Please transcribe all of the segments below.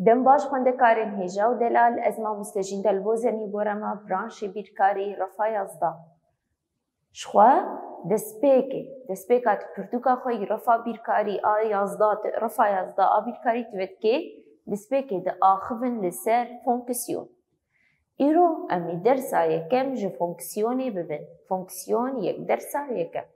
دم باش خوندکارین هیجا و دلال از ما مستجین دل بوزنی بورما برانشی بیرکاری رفا یازدا. شخوا دسپیکات پرتوکا خوی رفا بیرکاری یازدا رفا یازدا بیرکاری توید که دسپیکی ده آخوون لسر فونکسیون. ایرو امی درسا یکم جو فونکسیونی ببین. فونکسیون یک درسا یکم.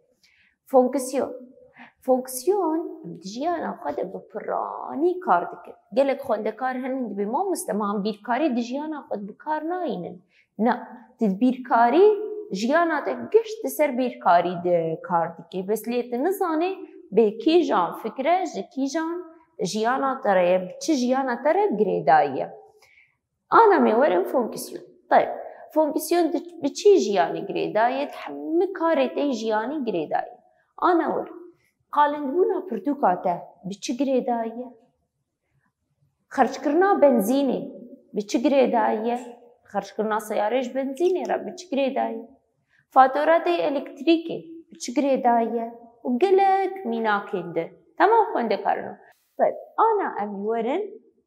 فونکسیون دجیانا خود بپرانی کار دکن. گلک خوندکار هنند به ما مستمان بیرکاری دجیانا خود بکار ناینن. نه بیرکاری جیانا تا گشت سر بیرکاری ده کار دکی. بس لیت نزانه به کی جان فکره جکی جان جیانا تره چه جیانا تره گریدایه. أنا مورم فونكسيون. طيب فونكسيون بشي جياني جريداية همه كارتي جياني جريداية. أنا ور قالندبونا برتوكاته بشي جريداية. خرج كرنا بنزيني بشي جريداية. خرج كرنا سيارش بنزيني را بشي جريداية. فاتوراتي إلكتريكي بشي جريداية. وقلك مينا كنده. تمام خونده كارنو. طيب أنا أمورن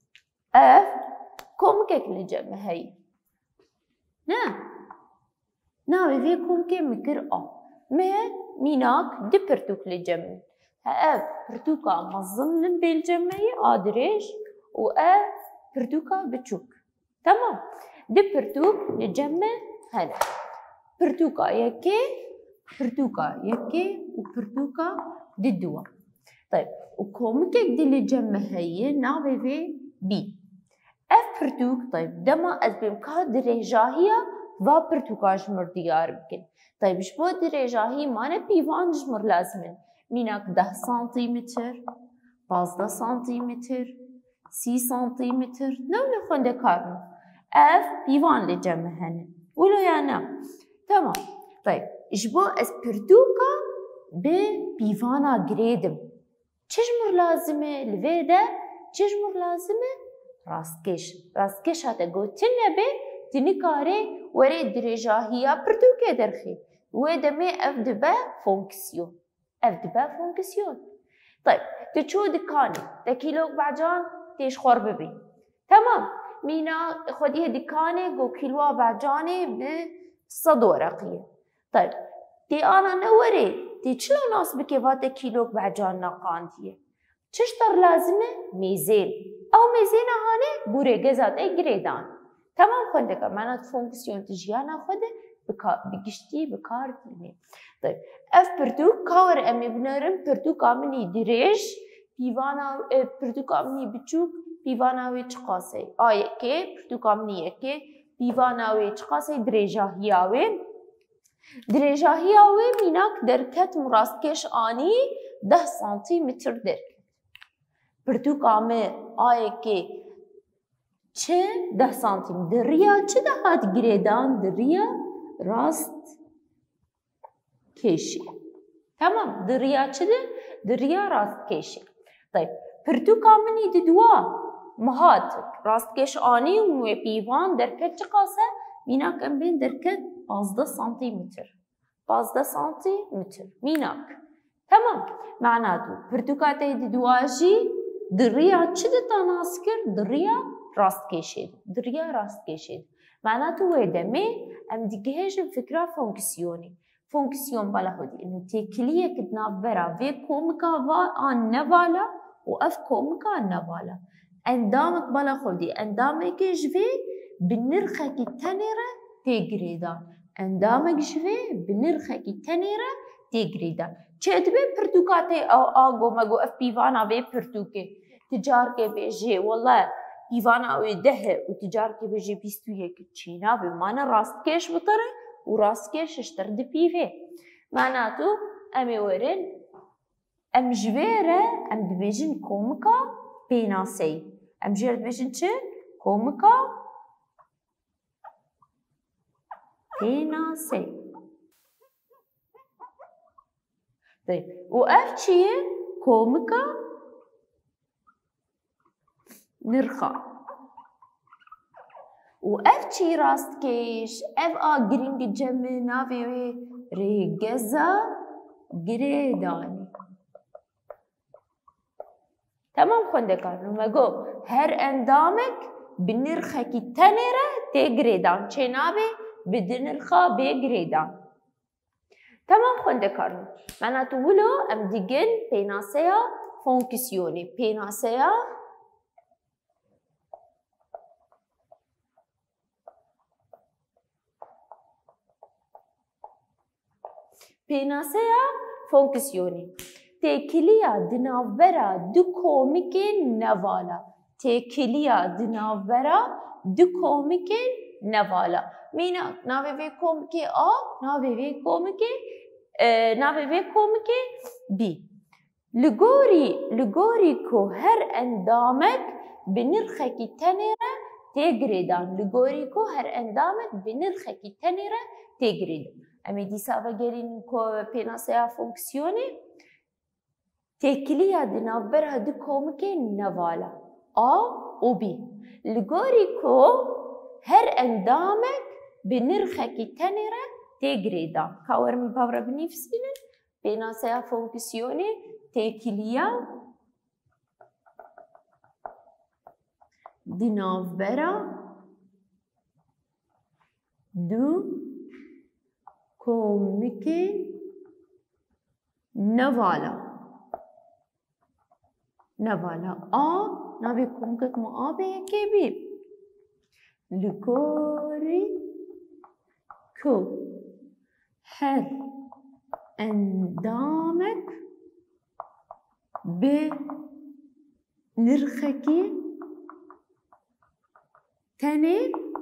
كومكك لجمع هاي نا في كومكي مكر ما ميناك دي برتوك لجمع برتوكا مظن بالجمعية آدريش برتوكا بتشوك تمام دي برتوك لجمع هنا برتوكا يكي وبرتوكا دي دوا. طيب وكومكك دي لجمع هاي نا في بي برتوك. طيب دما از بامكان درجاهية و برتوكاش مرديار بكن. طيب شبو درجاهي مانا بيوان جمر لازمن ميناك 10 سنتيمتر 15 سنتيمتر 30 سنتيمتر نو خونده كارنو بيوان لجمع هنن ولو يانا تمام. طيب شبو از برتوكا بيوانا جريدم چجمر لازمه لويدا چجمر لازمه راستکش هاته گوتن نبه تنکاره وره درجاهیا پرتوکه درخی و دمه افدبه فونکسیون. طيب تشو دكاني تكيلو بعجان تيش خور ببي تمام مينا خديه دكاني جو كيلو بعجاني بصد ورقية. طيب تي أنا نوري تي شلو ناس بكيفات كيلو بعجان ناقانتيه چشتر لازمه ميزين أو ميزينة هاني بوري جزات أي جريدان. تمام خندك معنات فونكسيون تجيانا خده بقشتي بكار تلمي. طيب برتوك كاور أمي بنرم برتوك عمني دريج بيوانا برتوك عمني بتشوك بيوانا ويتشقاسي يكي برتوك عمني يكي بيوانا ويتشقاسي درجة هياوي ميناك دركت مراستكش آني 10 سنتيمتر دركت. برتوك عمي آيكي چه 10 سانتیم دریا چه دهات گریدان دریا راست کشی. تمام دریا چه ده؟ دریا راست کشی. طيب برتوك عمني ددوا مهات راست کش آنی و پیوان درکت چه قاسه؟ میناک ام بین درکت 15 سانتيمتر 15 سانتيمتر میناک. تمام معناته برتوكاتي ددواجي دریا چه ده تناسكر دریا راست کشید. معناته ويدمي ام ديجهجم فكرة فونكسيون بالا هودي انه تيكليه كدنا برا في كومكا ان نوالا واف كومكا نوالا اندامك بالا هودي اندامك جفي بنرخك التنيرة تيجريدا اندامك جفي بنرخك التنيرة تيجريدا چه برتوكاتي او اغو مغو اف بيوانا بي برتوكي تجار کے بیجے والله ایوانا اوی ده و تجار کے بیجے 21 چینا بمعنى راست کش بطره و راست کش اشتر دي بيفي. معناتو امي ورن ام جويره ام دبيجن كومكا بيناسي ام جويره دبيجن چه كومكا بيناسي. طيب و اف چیه كومكا نرخا و اف چی راست کش اف گرینگ جمع ناوی ریگزا گریدانی. تمام خونده کارنو مگو هر اندامك بنرخكي تنره تجريدان چنابه بدنرخا بجريدان. تمام خونده کارم. معناته ولو ام دیگن پیناسیا فونکسیونی. پیناسیا فونکسیونی. تکلیا دناورا دو کومیک نوالا. تکلیا دناورا دو کومیک نوالا. مینا ناوی وی کومیک آ، ناوی وی کومیک بی. لگوری کو هر اندامک بنرخکی تنیره تگریدان. لگوری کو هر اندامک بنرخکی تنیره تگریدان. امی دیسا بگرین کو پیناسیا فونکسیونی تکلیه دنابرها دو کومیک نوالا آ و بی. لگوری کو هر اندامک بنرخکی تنیره تجريدان. كاورم باورا بنفسنا بيناسيا فونكسيوني تكليا دينافبرا دو كوميك نوالا. نابي كوميك مؤابي كبير. لكوري كو هر اندامك بنرخكي تني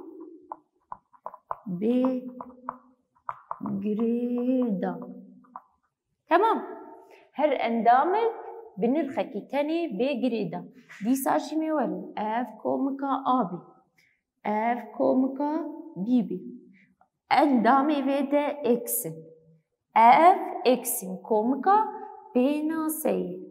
بجريدا. تمام. هر اندامك بنرخكي تني بجريدا. دي ساشي ميول اف كومكا ابي اف كومكا بيبي. اندامي ويدا اكسن اف اكسن كومكا بيناسي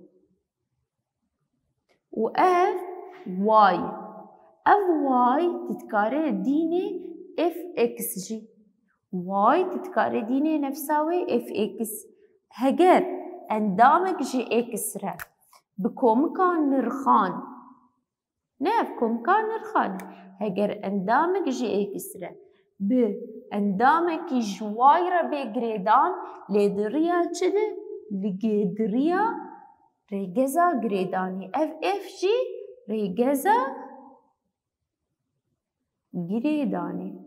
و اف واي. اف واي تتكاري ديني اف اكس جي. واي تتكاري ديني نفساوي اف اكس. هجر اندامك جي اكس را بكومكا نرخان. ناف كومكا نرخان. هجر اندامك جي اكس را باندامك جوايرة بجريدان لدريا كده لجدريا ريجزا جريداني اف اف جي ريجزا جريداني.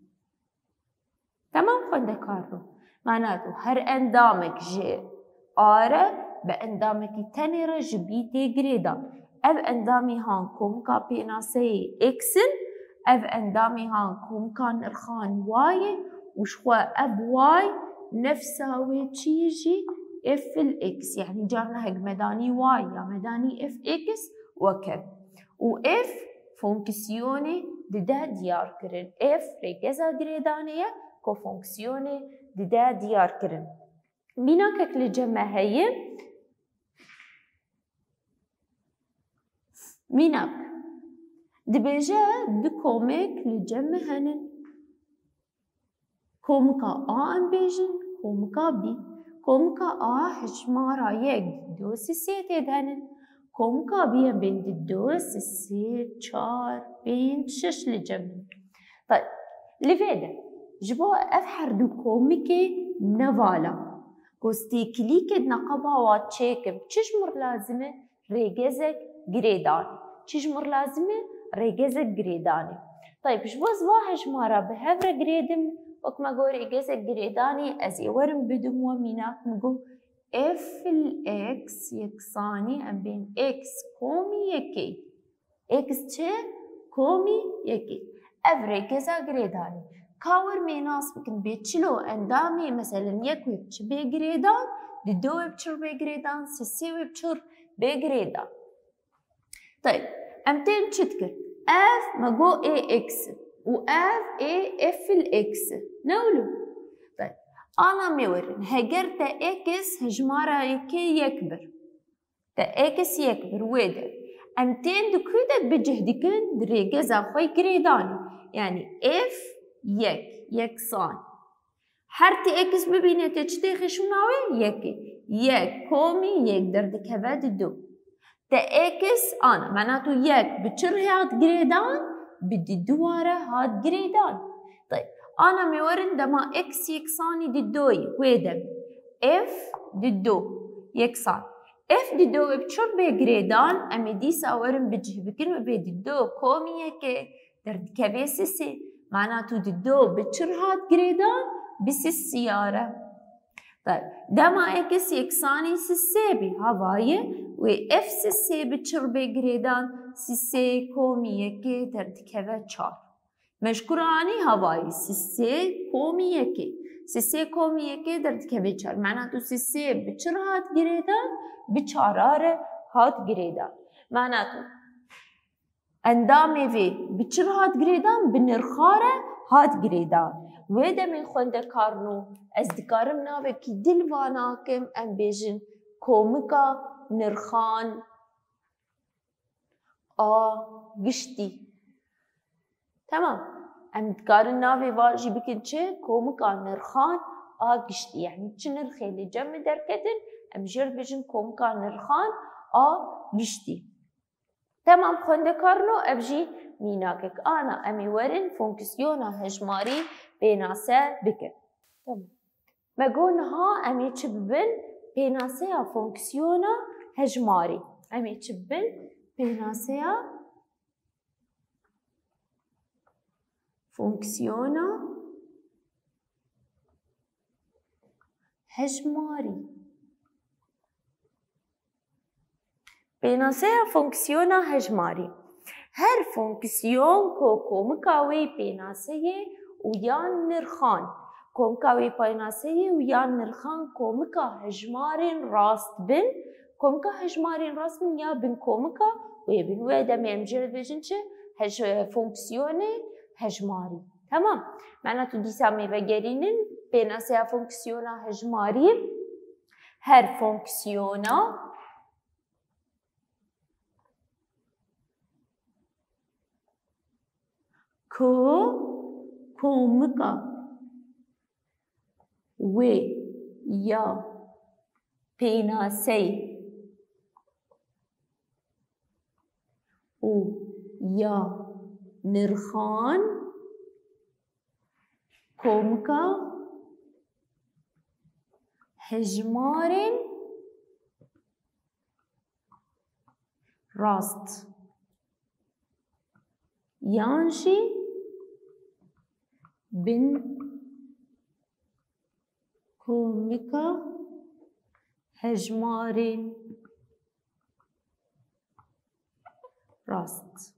تمام خونده كارو. معناته هر اندامك جي آره باندامك تنيرة جبيتي جريدان. اف اندامي هان كومكا بيناسي اكسن. اف اندامي هان كومكان ارخان واي وشخوا اف واي نفساوي تشيجي اف الاكس. يعني جارنا هيك مداني واي يا مداني اف اكس وكذا. و اف فونكسيوني ددا ديار كرن. اف ريجزا جريدانية كو فونكسيوني ددا ديار كرن. بينا ككل جمع هي ميناك دبيجا دو كوميك لجمع هنن. كومكا آ ام بيجن كومكا بي. كومكا آ حجمارا يك دو سيسيت هنن. كومكا بي بين دو سيسيت چار بين شش لجمع. طيب لفيدا جبو افحر دو كوميكي نوالا كوستي كليكد نقبها واتشيكم چشمر لازمه ريجزك جريدان. چشمر لازمه ريجزك جريداني. طيب شبوز واحد مرة بهذا جريدم وكما قول ريجزك جريداني ازي ورم بدمو ميناك نقول اف الاكس يكساني ام بين اكس كومي يكي. اكس چه كومي يكي. اف ريجزا جريداني. كاور ميناس بكن بيتشلو اندامي مثلا يكوي بچ بجريدان دو بچر بجريدان سيسي بچر بجريدان. طيب امتين تشتكر اف مجو اي اكس و اف اي اف الاكس نولو. طيب انا ميورن هجر تا اكس هجمارا يكي يكبر. تا اكس يكبر ويدا امتين دو كودت بجهدكن دريجزا خوي جريداني. يعني اف يكسان حرتي اكس ببينه تشتي خشوناوي يكي يك كومي يك دردك هفاد دو. تا اكس انا معناته يك بچر هات جريدان بدي دواره هات جريدان. طيب انا مورن دما اكس يكساني ددوي ويدا اف ددو يكسان اف ددو بچر به جريدان امي دي ساورن بجه بكلمه به ددو كومي يك درد كبيسسي معناته ددو بچر هات جريدان بس السياره. طيب دما اكس يكساني سسي هوايه و اف سسي بچر به جريدان سسي كومي يك درد كبه 4 مشكوراني هواي سسي كومي يكي سسي كومي يكي درد كبه 4 معناته سسي بچر هات جريدان بچاراره هات جريدان معناته اندامي في بچر هات جريدان بنرخاره هات جريدان ويدا من خونده كارنو از دكارم ناوه كي دل واناكم ام بيجن كومكا نرخان قشتي تمام ام دكارن ناوه واجي بكن چه كومكا نرخان قشتي يعني چه نرخي اللي جمع دركتن ام جر بيجن كومكا نرخان قشتي تمام خونده كارنو ابجي ميناكك انا امي ورن فونكسيونا هجماري بيناسه بكن تمام مقون ها امي تشبن بيناسه فونكسيونا هجماري امي تشبن بيناسه فونكسيونا هجماري بيناسه فونكسيونا هجماري هر فونكسيون كو مكاوي بيناسه ويان نرخان كومكاوي بيناسه ويان نرخان كومكا هجمارين راست بن كومكا هجمارين راست بن يا بن كومكا ويبن ويدا ميمجر بيجنش فونكسيوني هجماري تمام معناته دي سامي بقرينن بيناسه فونكسيونا هجماري هر فونكسيونا كومكا و یا پیناسی و یا نرخان کومکا هجمارن راست یانشی بن كومكا هجمارين راست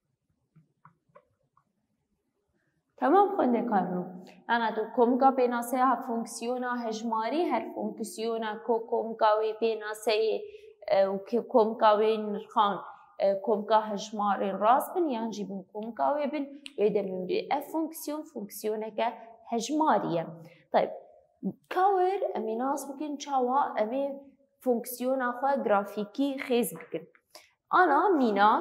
تمام خونده کارو انا تو کومکا بيناسه ها فونكسيونا هجماري هر فونكسيونا كومكاوي بيناسه و كومكاوي نرخان كومكا هجمارين راست بن يعني جيبن كومكاوي بن ويدا من اف فونكسيونك هجماريه. طيب كاور امي ناس بكن چاوا امي فونكسيون اخوا جرافيكي خيز بكن انا ميناك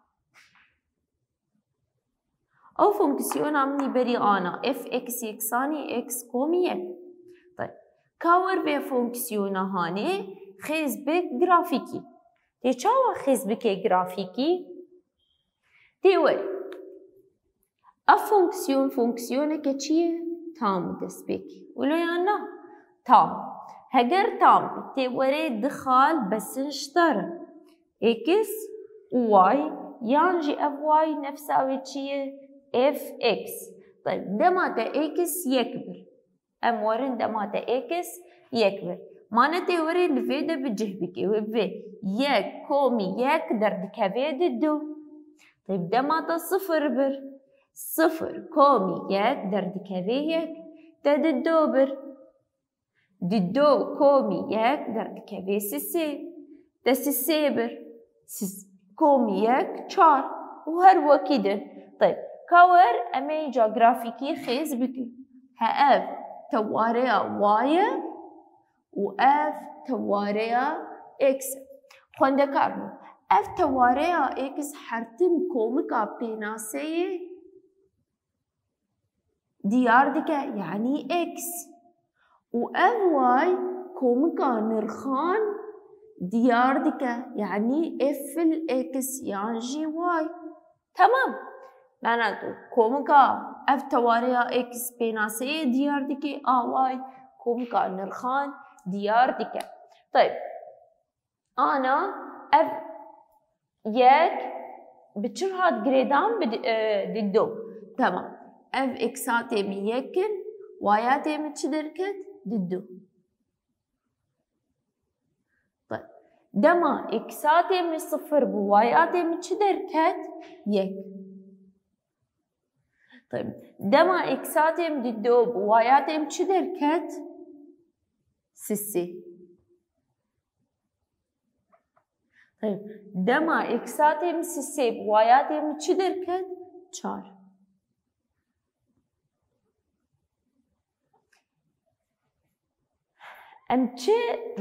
او فونكسيون امني بري انا اف اكس يكساني اكس كومي. طيب كاور به فونكسيون هاني خيز بك جرافيكي تي چاوا خيز بك جرافيكي تي ور اف فونكسيون كچيه تام دسبيكي ولو يانا تام هجر تام توري دخال بس نشتر اكس واي يانجي اف واي نفساوي تشيه اف اكس. طيب دماتا اكس يكبر امورن دماتا اكس يكبر معناته وري الفيدا بجهبكي وبي يك كومي يك درد كبيد دو. طيب دماتا صفر بر صفر كومي يك درد كبي يك دد الدوبر ددو كومي يك درد كبي سسي دس السيبر كومي يك چار وهر وكيده. طيب كور امي جغرافيكي خيز بكي هاف تواريا واي واف تواريا اكس خونده كارنو اف تواريا اكس حرتم كومكا بيناسي ديار دكا يعني اكس و اف واي كومكا نرخان ديار دكه يعني اف الاكس يعني جي واي. تمام معناتو كومكا اف تواريا اكس بيناسي ديار دكه واي كومكا نرخان ديار دكه. طيب انا اف يك بتشر هاد جريدان ددو. تمام اف اكساتي بيكن واياتي متشدركت ددو. طيب دما اكساتي من صفر بواياتي متشدركت يك. طيب دما اكساتي مددو بواياتي متشدركت سسي. طيب دما اكساتي مسسي بواياتي متشدركت چار. ام چه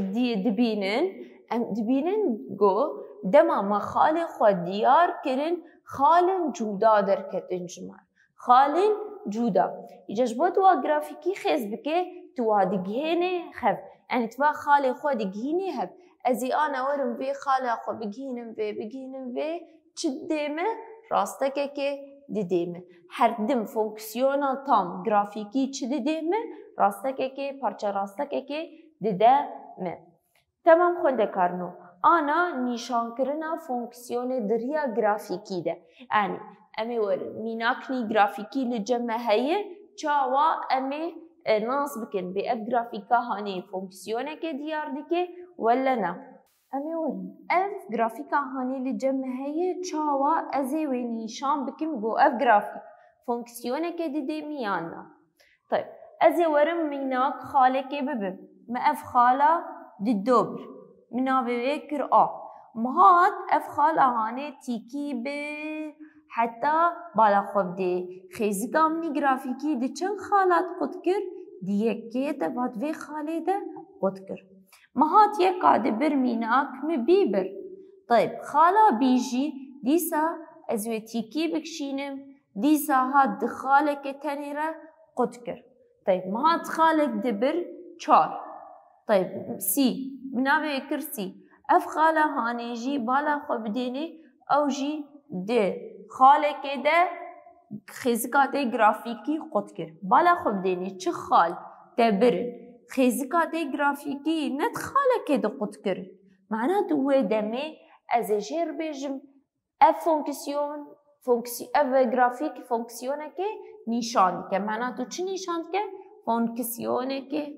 دبینن گو دما ما خالی خود دیار کرن خالن جودا درکتن جمال خالن جودا يجب توا جرافيكي خيز بكي توا دقهيني خف يعني توا خالي خو دقهيني هب ازي انا ورم في خالي خو بقهينم في تشديمه راستك كي ديديمه هر دم فونكسيونا تام جرافيكي تشديمه راستك كي بارچه راستك كي ديديمه. تمام خونده کارنو انا نشان کرنا فونکسیون دریا گرافیکی ده يعني امي ور ميناكني جرافيكي لجمع هي چاوا امي ناس بكن بأف جرافيكا هاني فونكسيونه كي ديار ديكي ولا نا امي ور اف جرافيكا هاني لجمع هي چاوا ازي ونيشان بكن بو اف جرافيك فونكسيونه كي دي ميانا. طيب ازي ورم ميناك خاله كي ببم ما اف خاله دي الدبر منا بيكر مهات اف خاله هاني تيكي بي حتى بالا خوب دي خيزي قامني جرافيكي دي چن خالات قدكر دي يكي تبات في خالي ده قدكر مهات يكا دبر ميناك مبيبر. طيب خالا بيجي ديسا ازوي تيكي بكشينم ديسا هات دخالك تنيرة قدكر. طيب مهات خالك دبر چار. طيب سي منابي كرسي اف خالا هانيجي بالا خوب ديني او جي دي خاله که ده خیزکات گرافیکی قد کرد بالا خوب دینی چه خال تبر خیزکات گرافیکی نت خاله که ده قد کرد معناه تو دمه از جر بجم اف فونکسیون اف گرافیک فونکسیونه که نشان که معناه تو چه نشان که فونکسیونه که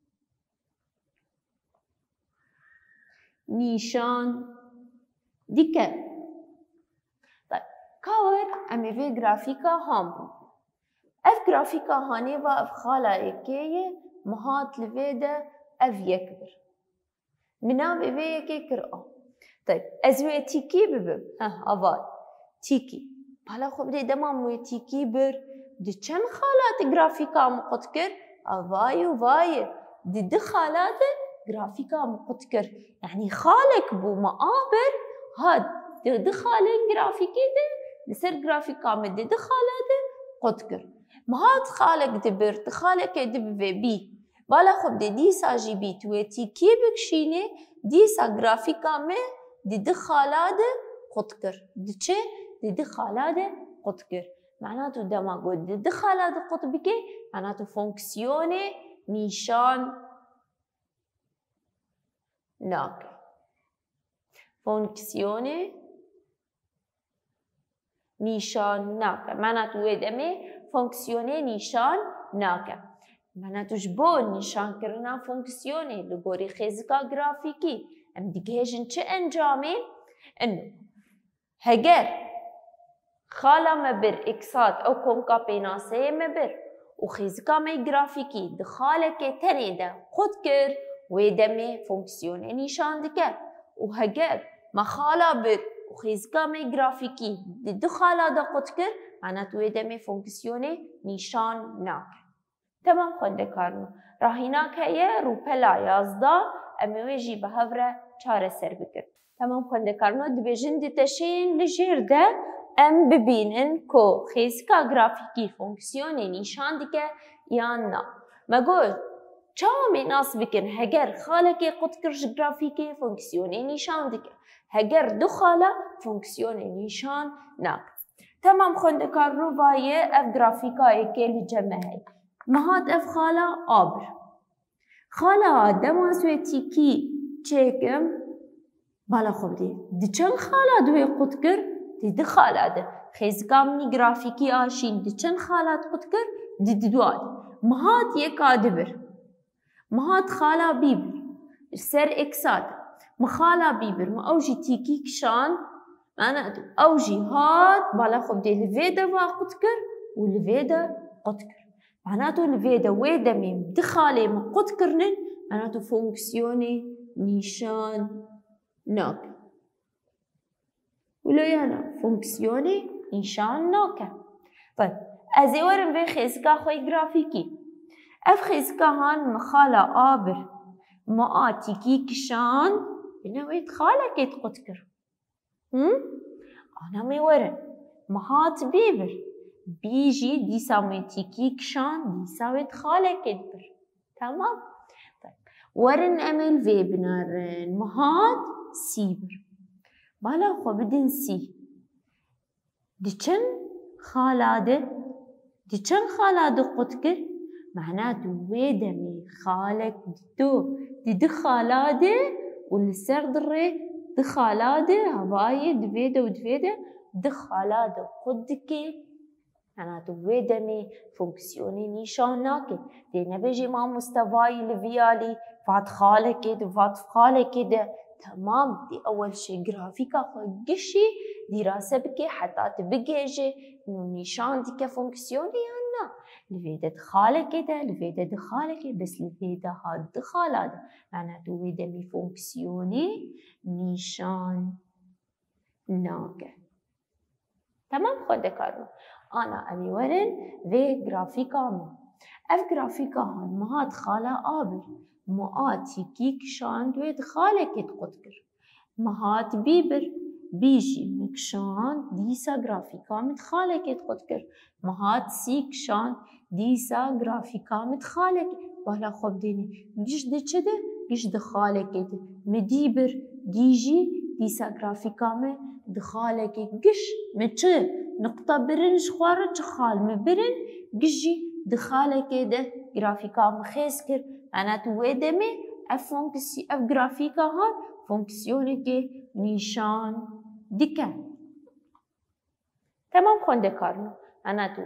نشان دیگه. كاور امي في جرافيكا هامبو اف جرافيكا هاني و اف خالا اكيه مهات لفيدا اف يكبر منا بيبي يكي كرأ. طيب ازوي تيكي ببب افال تيكي بالا خو بدي دمام تيكي بر دي چن خالات جرافيكا مقتكر افاي دي خالات جرافيكا مقتكر يعني خالك بو مقابر هاد دي خالين جرافيكي ده لسر جرافيكا مدي دخالاته قدكر مهات خالك دبر تخالك دب في بي بالا خب دي ساجي بي تويتي كيبك شيني دي سا جرافيكا مي دي دخالاته قدكر دي چه دي دخالاته قدكر معناته دما قد دي دخالاته قطبكي معناته فونكسيوني نيشان ناكي فونكسيوني نشان ناكا معناته ويدمي فونكسيوني نشان ناكا معناته جبو نشان كرنا فونكسيوني لغوري خيزكا جرافيكي ام ديجهجن چه انجامي انه هجر خالا مبر اكسات او كومكا بيناسي مبر وخيزكا مي جرافيكي دخالك تاني ده قد كر ويدمي فونكسيوني نشان دكا وهجر ما خالا بر وخيزكا مي جرافيكي دي خالا دا قدكر معناته ويدمي فونكسيوني نشان ناك. تمام خونده کارنو راهیناک هیه روپلا یازدا امویجی به هفره چاره سر بکر. تمام خونده کارنو دبیجن دی تشین لجیر ده ام ببینن کو خیزکا گرافیکی فونکسیونی نشان دیگه یا نا. مگو چاوامێ ناس بکن هەگەر خالێکێ قوت کرد ji grafîkê fonksiyonê nîşan dike. Heger du xala fonksiyonê nîşan nake. Temam xwendekar rovaye ev grafîkayekê li cem me heye. Me hat ev xala A bir. Xala dema swêtîkî çêkim bala xwe bidê. Di çend xala duê qut kir? Di du xala de. Xêzika minî grafîkî aşîn di çend xala qut kir? Di du de. Me hat yeka di bir. Me hat xala bî bir. Ser eksat. Me xala bî bir. Me ew jî tîkî kişand. معناته ew jî hat bala xwe bidê li vê deva qut kir û li vê de qut kir. معناته li vê de wê demê di xalê me qut kirinin معناته fonksiyonê nîşan nake. Wilo yana fonksiyonê nîşan nake. طيب ez ê werim vê xêzika xwe grafîkî. Ev xêzika han me xala A bir me a tîkî kişand bîne wê xalekê qut kir. Ana me werin me hat bî bir. Bî jî dîsa wê tîkî kişand dîsa wê xalekê dikir. Tamam? Werin em ê li vê binarin. Me hat sî bir. Bala xwe bidin sî. Di çend xala de? Di çend xala de qut kir? معناته wê demê xalek di du xala de û li ser dirê du xala de hevayê divê de û divê de du xala de qut dike. معناته wê demê fonksiyonê nîşan nake. Dê nebêjî mamostevayî li vîyalî vat xalekê de vat xalekê de. Temam dê ewel şê grafîka xwe gişî dîrase bike heta tu bigêje nîşan dike fonksiyonê yan na. Li vê de di xalekê de li vê de di xalekê bes li vê de hat du xala de. معناته wê demê fonksiyonê nîşan nake. Tamam xwendekar me. Ana em ê werin vê grafîka min. Ev grafîka han me hat xala A bir. Me a tîkî kişand wê di xalekê qut kir. Me hat bî bir. Bî jî me kişand dîsa grafîka min di xalekê qut kir. Me hat sî kişand dîsa grafîka min di xalekê. Bala xwe bidêne giş di çi de? Giş di xalekê de. Me dî bir. Dî jî dîsa grafîka min di xalekê. Giş me çi? Nokta birin ji xwe re çi xal me birin giş jî di xalekê de grafîka min xêz kir. معناته wê demê ev grafîka hat fonksiyonekê nîşan dike. Temam xwendekar me. معناته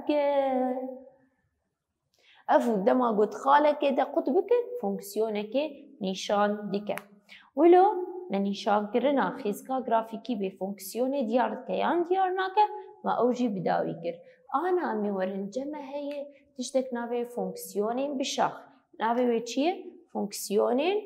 ev dema got xalekê de qut bikir fonksiyonekê nîşan dike. Wilo me nîşankirina xêzika grafîkî bê fonksiyonê diyar dike yan diyar nake me ew jî bidawî kir. Ana em ê werin ceme heye tiştek navê fonksiyonên bişax. Navê wê çi ye? Fonksiyonên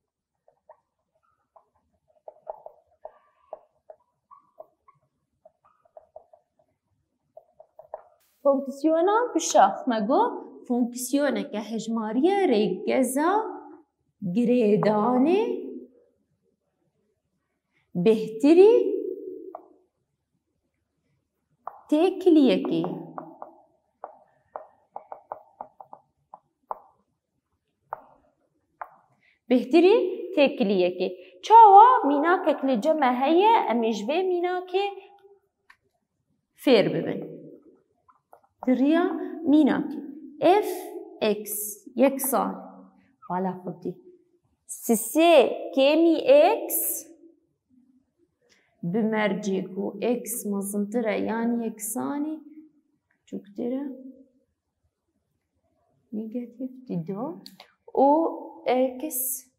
fonksiyona bişax me got fonksiyoneke hejmariya rêgeza girêdanê bêhtirî têkiliyekê. Bêhtirî têkiliyekê. Çawa mînakek li ceme heye em ê ji vê mînakê fêr bibin. Diriya mînakê. F x yeksan. Bala xwe bidê. Sisê kêmî x bi mercê ku x mezintir e yan yeksanî çûktir e negatif dido û x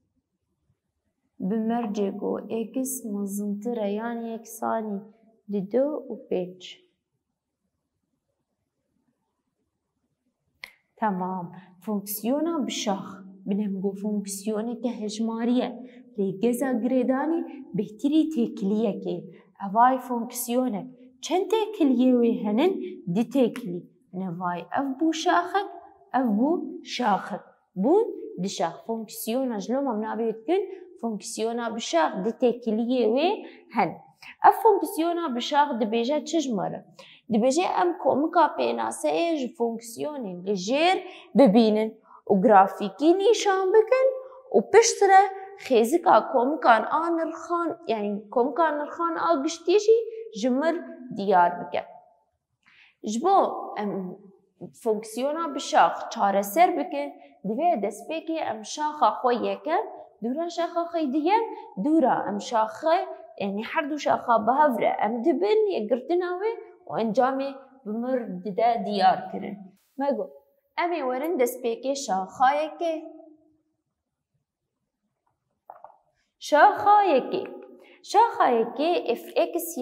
bi mercê ku x mezintir e yan yeksanî dido û pênc. Tamam. Fonksiyona bişax binem got fonksiyoneke hejmariye rêgeza girêdanî bêhtirî têkiliyekê. Evay fonksiyonek çend têkiliyê wê henin? Di têkilî. Nevay ev bû şaxek ev bû şaxek. Bûn di şax. Fonksiyona ji mam navê dikin fonksiyona bişax di têkiliyê wê hen. Ev fonksiyona bişax dibêje çi ji me re? Dibêje em komika pênaseyê ji fonksiyonên li jêr bibînin و گرافیکی نیشان بکن و پشتره خیزکا کمکان نرخان یعنی کمکان نرخان گشتیشی جمر دیار بکن. جبو فونکسیونا بشاخ چاره سر بکن دوی دست بکی شاخا خویه کن دورا شاخا خی دیگه دورا شاخه یعنی هر دو شاخا بهفره دبن یگرتناوی و انجامی بمر دده دیار کرن. مگو امی ورن دست بکی شاخای که شاخای که اف اکس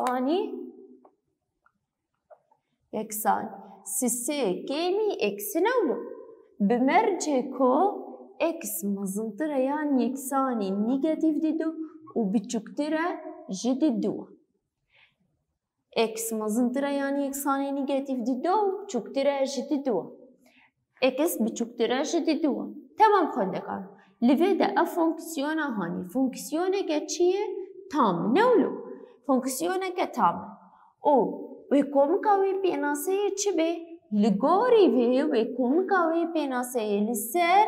یکسانی سسه کمی اکس نولو بمرجه کو اکس مزنطره یان یکسانی نیگاتیف دیدو و بچوکتره جدید دو. اکس مزنطره یان یکسانی نیگاتیف دیدو و چوکتره جدید دو. اکس بچوکتره جدید دو. تمام خونده کار. لذا فونکسیونا هانی فونکسیونه که چیه؟ تام نولو فونکسیونه که تام او ویکومکاوی پیناسه چی به لگوری ویکومکاوی پیناسه لسر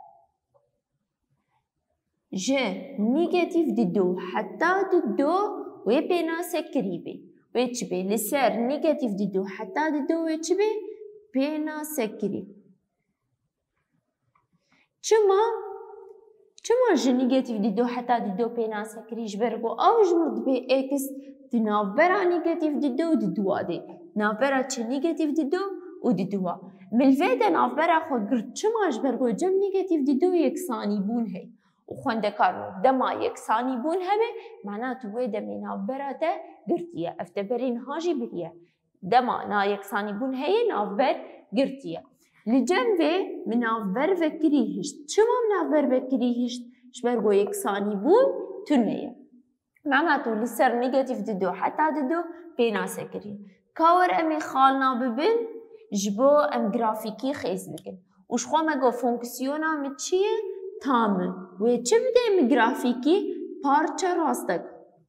جه نیگاتیف دیدو حتی دیدو وی پیناسه کریبه وی چی به لسر نیگاتیف دیدو حتی دیدو وی چی به پیناسه کریب چما جه نیگاتیف دیدو حتی دیدو پیناسه کریش برگو آوش مرد به اکس دی نافبرا نیگاتیف دیدو و دیدوا دی نافبرا چه نیگاتیف دیدو و دیدوا ملوه ده نافبرا خود گرد چماش برگو جم نیگاتیف دیدو یکسانی بون هی و خونده کارو دما یکسانی بون همه معنی توی دمی نافبرا ده گرتیه افتبرین هاجی بریه دما نا یکسانی بون هی نافبر گرتیه لجنبه من نافبر وکری هشت چما من نافبر وکری هشت شبرگو یکسانی بون تنمیه معناته لسر نيجاتيف ددو حتى ددو بيناسه كري كاور امي خالنا ببن جبو ام جرافيكي خيز بكن وش خو مگو فونكسيونا متشيه تامه و چه بده ام جرافيكي پارچه راستك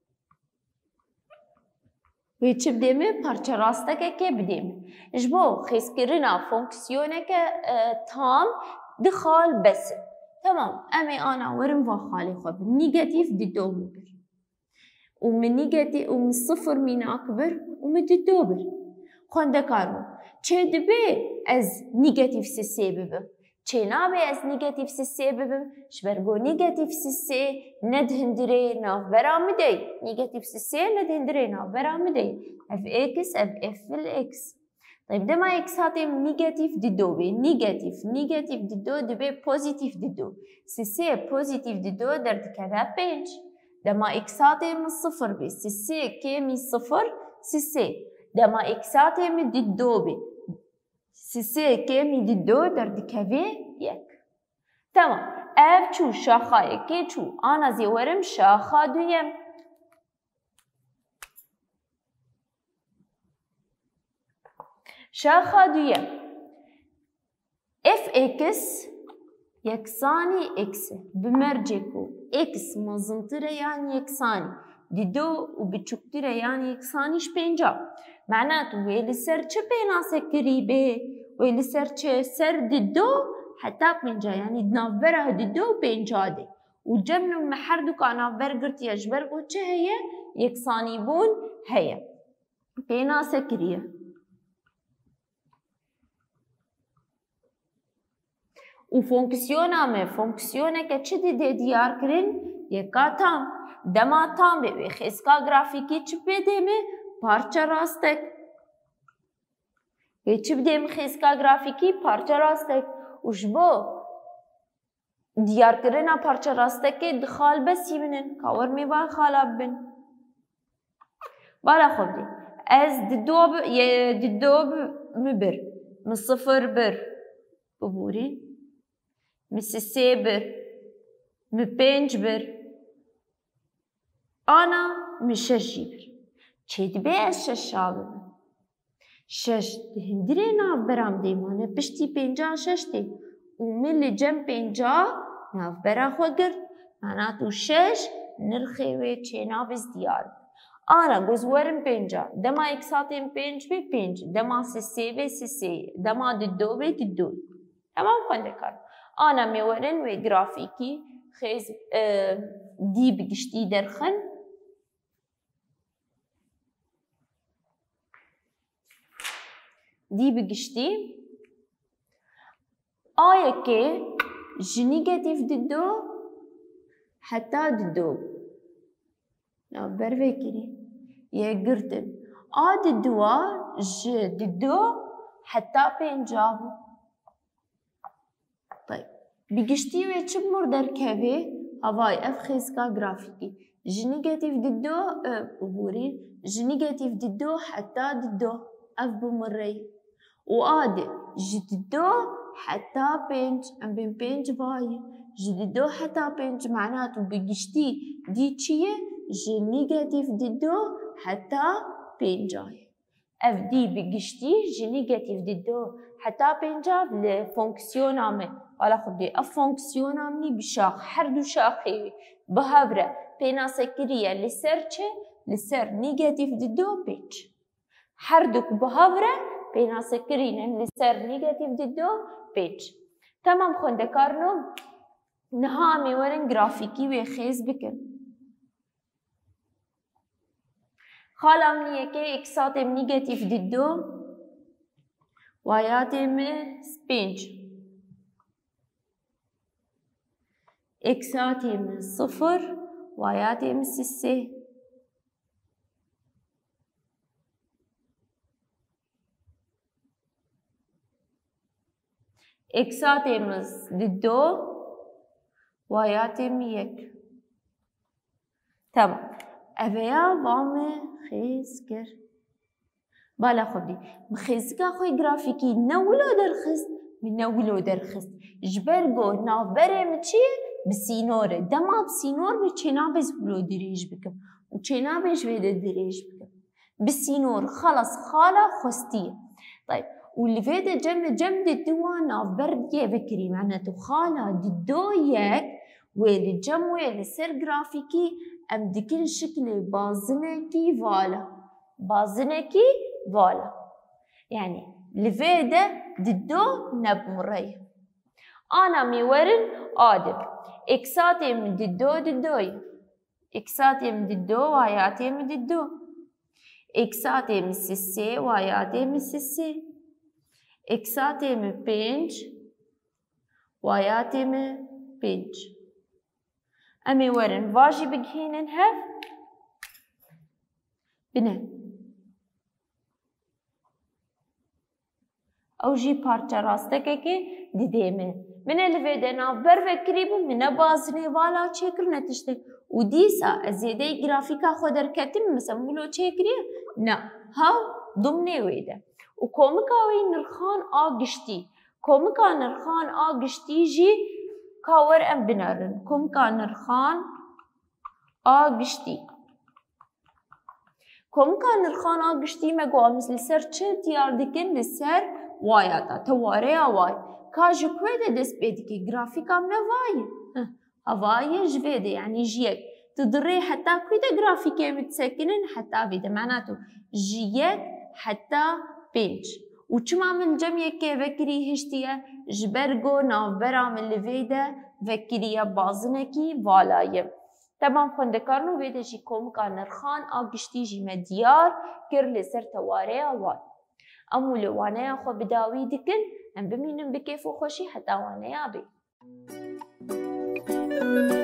و چه بده ام پارچه راستك که بده جبو خيز كرنا فونكسيونا که تام دخال بس تمام امي انا ورم و خالي خب نيجاتيف ددو مبر ومن نيجاتيف ومن صفر من أكبر ومن الدوبر خونده كارو چه دبي از نيجاتيف سي ببم چه نابي از نيجاتيف سي ببم شبرگو نيجاتيف سي ندهندري ناف برامدي نيجاتيف سي ندهندري ناف برامدي اف اكس اف الاكس طيب دما اكس هاتم نيجاتيف ددو نيجاتيف ددو دبي بوزيتيف ددو سي بوزيتيف ددو درد كذا بينج دما اكساتي من صفر بي سي كيمي صفر سي دما اكساتي من ددو بي سي كيمي ددو درد كذا يك تمام اف چو شاخه كي چو انا زي ورم شاخه دويم شاخه دويم اف اكس یکسانی اکس بمرجه کو اکس مزنطره یعنی یکسانی دیدو و بچوکتره یعنی یکسانیش پنجا معناته ویلی سر چه پیناسه کریبه ویلی سر چه سر دیدو حتی پنجا یعنی نافبره دیدو پنجا ده و جمنو محردو که نافبر گرتی اجبر کو چه هیه یکسانی بون هیه پیناسه کریه و فونکسیونه که چه دیده دیار کرن یکا تام دما تام به خیسکا گرافیکی چه بده می پارچه راستک به چه بده می خیسکا گرافیکی پارچه راستک وش بو دیار کرن پارچه راستک دخال بسی منن کاور می با خالاب بن بالا خوب دی از ددوب مبر من صفر بر ببوری مثل سه بر من پنج بر آنا من ششی بر چه دبی از شش بر شش هندری ناف برام دیمانه پشتی پنجا شش دی و من لجم پنجا ناف برا خود گرد معنی تو شش نرخیوه چه ناف از دیار آنا گزورم پنجا دما اکساتیم پنج بی پنج دما سه بی سه دما ددو بی ددو تمام خونده کار أنا ميورن وجرافيكي خيز دي بقشتي درخن دي بقشتي آية كي جنيجاتيف ددو حتى ددو نعبر فكري يا قرتن ددوا ج ددو حتى بينجابو طيب بقشتي ويتشب مردر كافي هواي اف خيزكا جرافيكي جنيجاتيف ددو بورين جنيجاتيف ددو حتى ددو اف بمري وآدي جددو حتى بينج ام بين بينج باي جددو حتى بينج معناته بقشتي دي تشيه ج نيجاتيف ددو حتى بينجاي اف دي بقشتي ج نيجاتيف ددو حتى بينجاف لفونكسيون عمي ولا خدي اف فونكسيون عمني بشاخ حردو شاخي بهابرة بينا سكرية لسر نيجاتيف ددو بينج حردك بهابرة بينا سكرين لسر نيجاتيف ددو بيج تمام خونده كارنو نهامي ورن جرافيكي ويخيز بكن خالامني يكي اكساتم نيجاتيف ددو واياتم سبينج اكساتم صفر واياتم سسي اكساتيمز ددو واياتم يك تمام افيا وامي خيزكر بالا خدي مخيزكا خوي جرافيكي نولو درخست من نولو درخست جبرگو نافبره مچي بسينور دما بسينور بچنابز بلو دريج بكم وچنابش ويدا دريج بكم بسينور خلص خالا خستيه طيب واللي فيدا جم ددوا نافبردية بكري معناته خالا ددو يك ويلي جم ويلي سر جرافيكي ام دكن شكل بازنكي فالا يعني لفيدا ددو نبمري انا ميورن آدم اكساتي من ددو ددوي اكساتي من ددو واياتي من ددو اكساتي من سسي واياتي من سسي اكساتي من بينج واياتي من بينج امي ورن واجي بجهينن هف بنه او جي بارچا راستككي ديديمه من اللي فيدنا برفه قريبو من بازني والا چكر نتشته وديسا ازيدي جرافيكا خودر كتم مسمولو چكري نا ها ضمني ويدا وكومكاوي نرخان آگشتی كومكا نرخان آگشتی جي كاور ام بنارن كومكا نرخان آگشتی كومكا نرخان آگشتی مگو مثل سر چه تيار دكن لسر واياتا تواريا واي كاجو كويدا دس بيدكي جرافيكا من واي هواي جفيدة يعني جيك تضري حتى كويدا جرافيكا متسكنن حتى بيدا معناته جيك حتى بينج وچما من جميع كي فكري هشتيا جبرگو نافبرا من لفيدا فكريا بازنكي والايم تمام خوندكارنو ويدا جي كومكا نرخان آگشتي جي مديار كر لسر تواريا وان امو لوانيا خو بداوي دكن ام بمينن بكيفو خوشي حتى وانيا بي